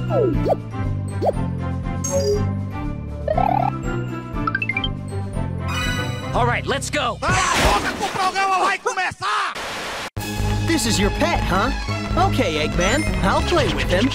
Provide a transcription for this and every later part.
All right, let's go. This is your pet, huh? Okay, Eggman, I'll play with him.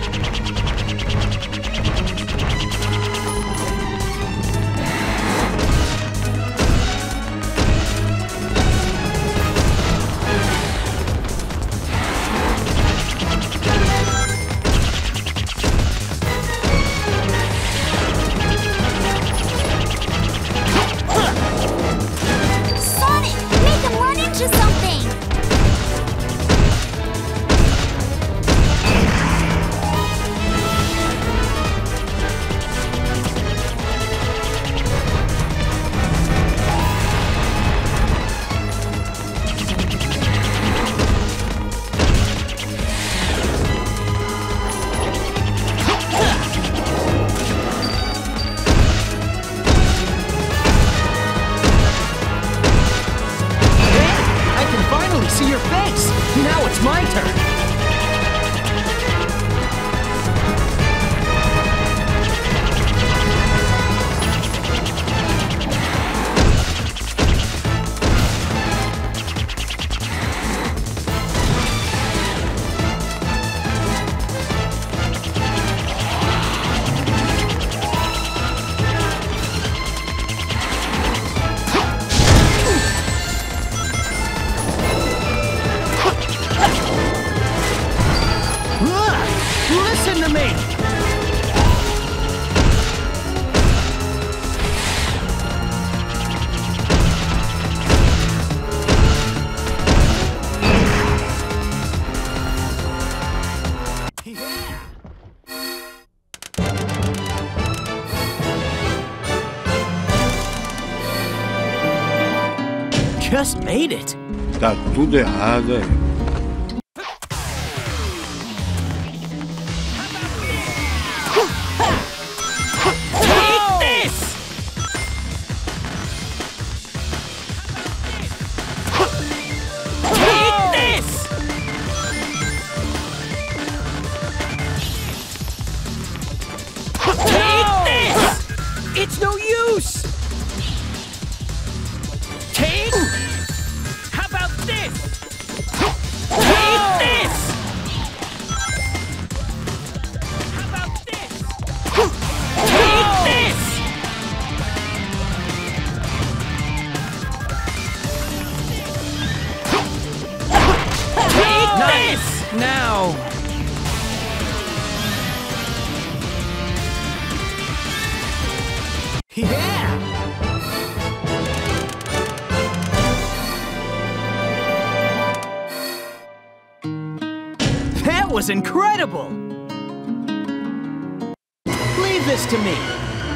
See your face! Now it's my turn! Listen to me! Just made it! Tá tudo errado aí. It's no use! Take? How about this? Take this! How about this? Take this! Take this! Now! Yeah! That was incredible! Leave this to me.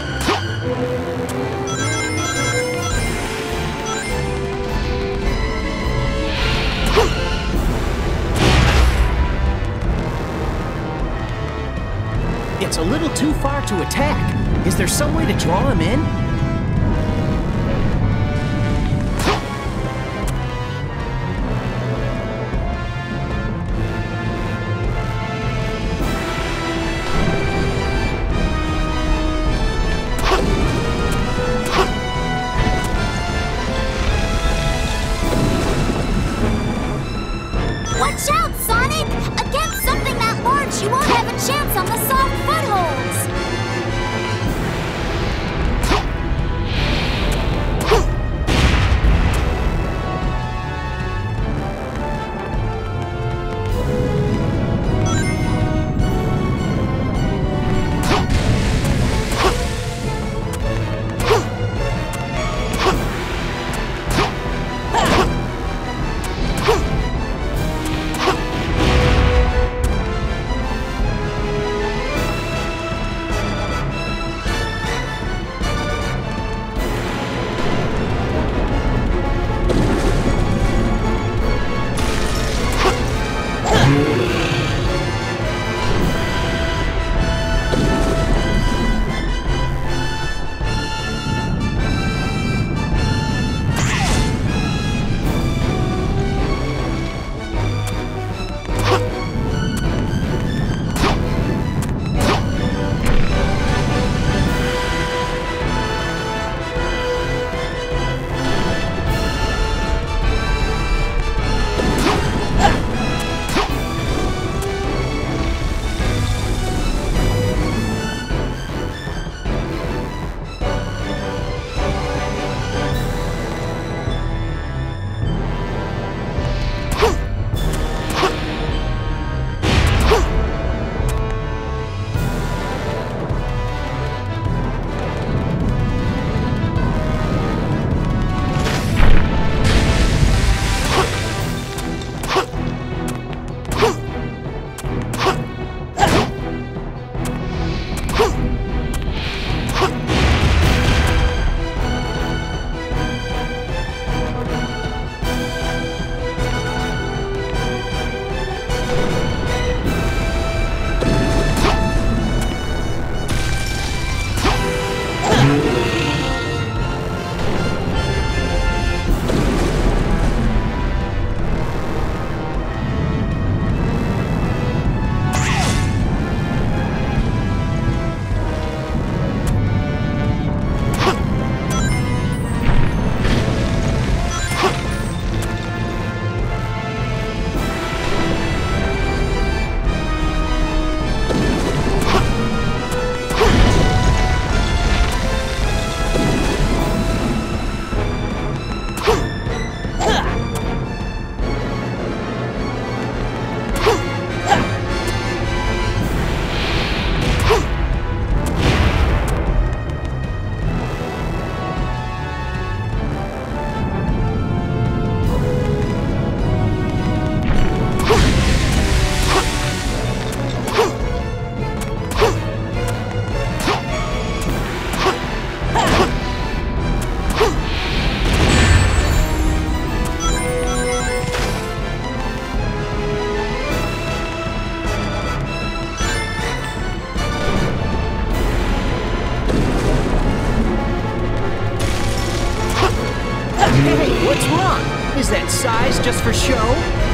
It's a little too far to attack. Is there some way to draw him in? Watch out, Sonic! Against something that large, you won't have a chance on the soft footholds! use that size just for show?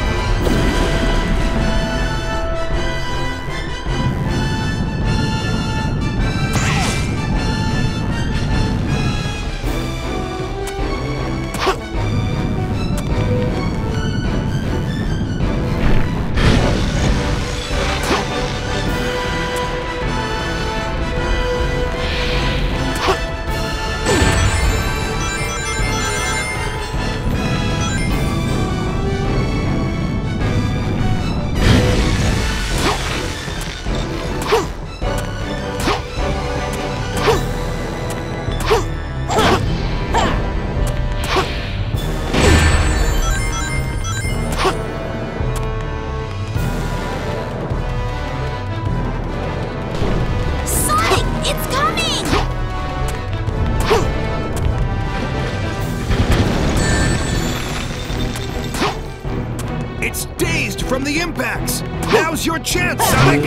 It's dazed from the impacts! Now's your chance, Sonic!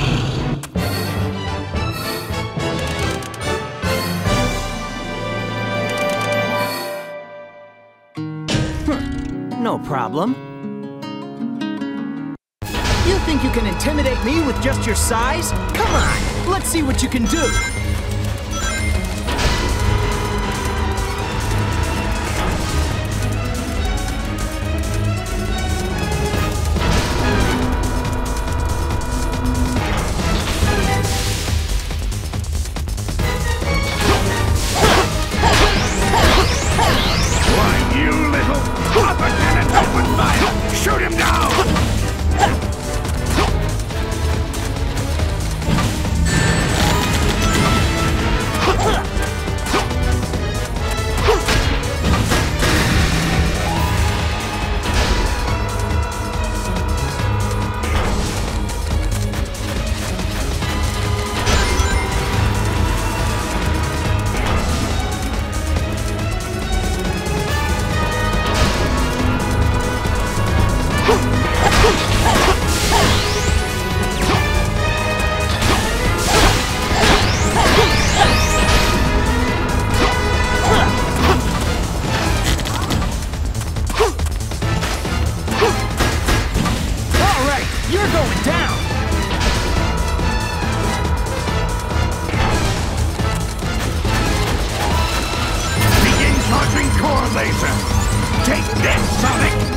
No problem. You think you can intimidate me with just your size? Come on, let's see what you can do. Shoot him down! Take this, Sonic!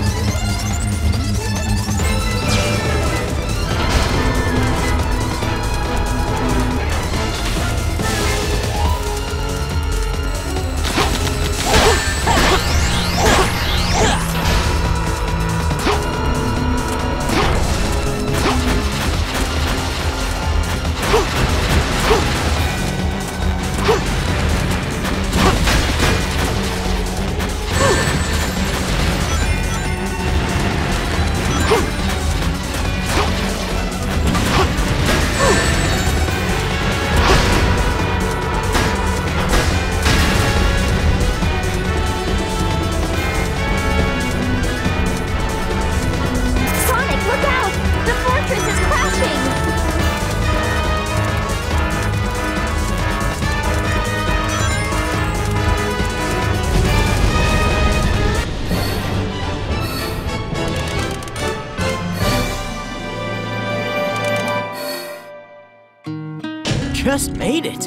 Just made it.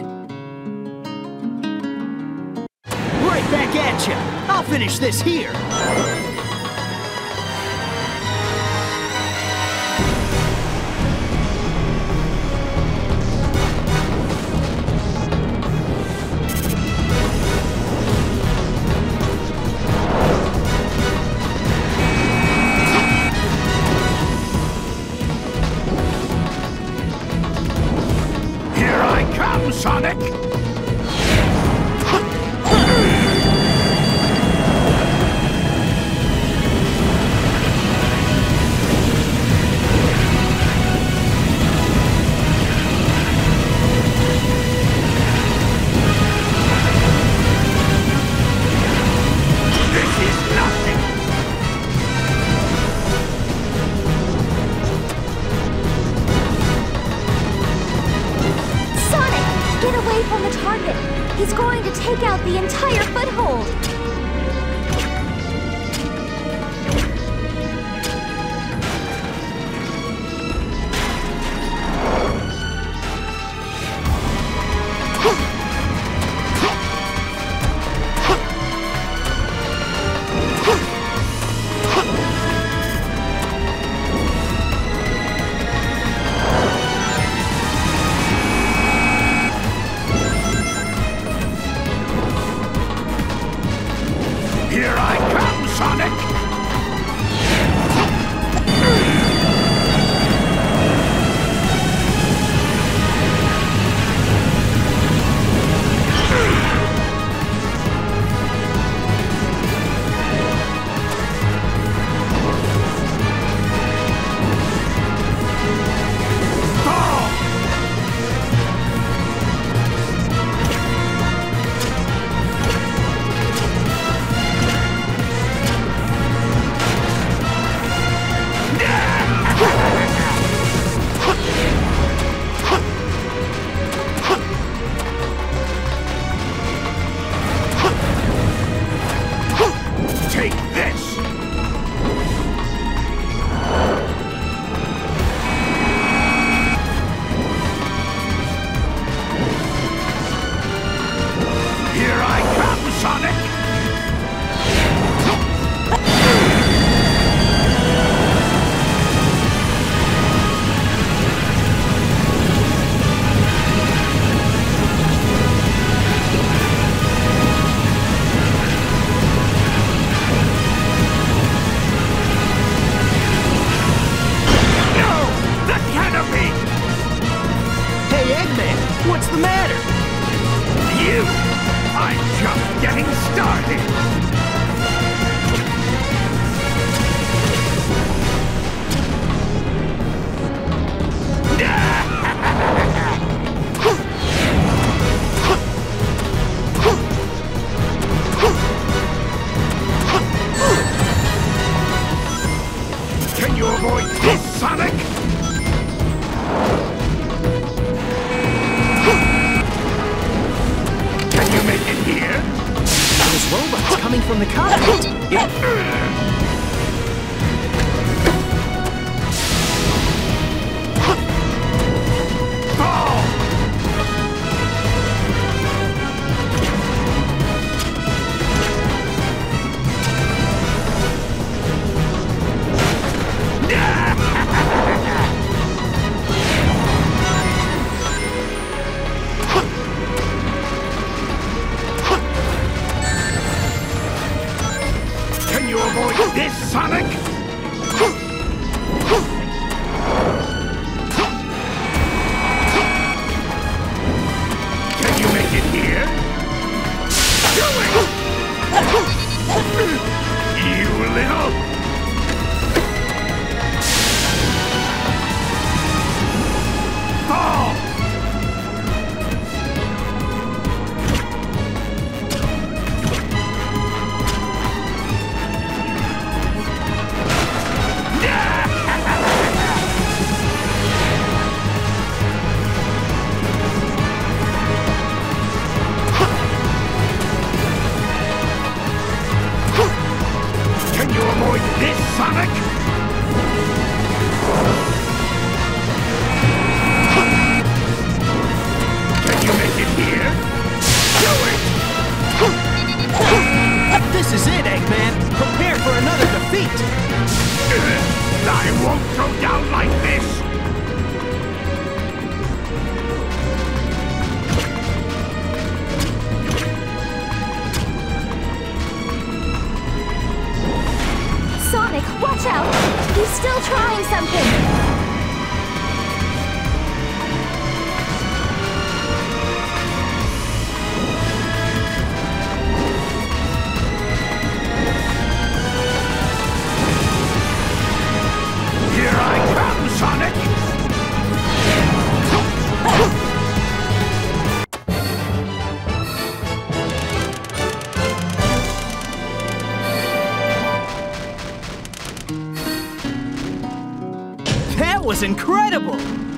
Right back at ya. I'll finish this here. Sonic! This is nothing! Get away from the target! He's going to take out the entire foothold! the matter? You! I'm just getting started! Can you avoid this, Sonic? Can you make it here? Those robots coming from the cockpit. Fall! Can you avoid this, Sonic? Can you make it here? Do it! You little... Fall! Can you avoid this, Sonic? Can you make it here? Do it! This is it, Eggman. Prepare for another defeat. I won't go down like this! Sonic, watch out! He's still trying something! Here I come, Sonic! That was incredible!